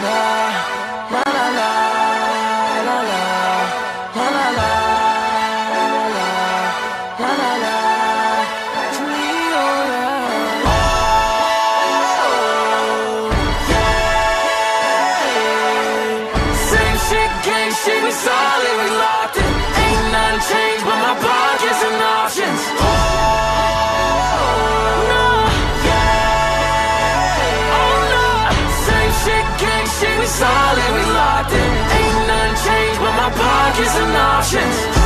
La la la la la la la la la la la to me, oh yeah. Oh yeah. Same shit, game shit, we solid, we locked in. Ain't nothing changed but my pockets and options. Oh no, yeah. Oh no. Same shit, gang shit, we solid, we locked in. Ain't nothing changed but my pockets and options.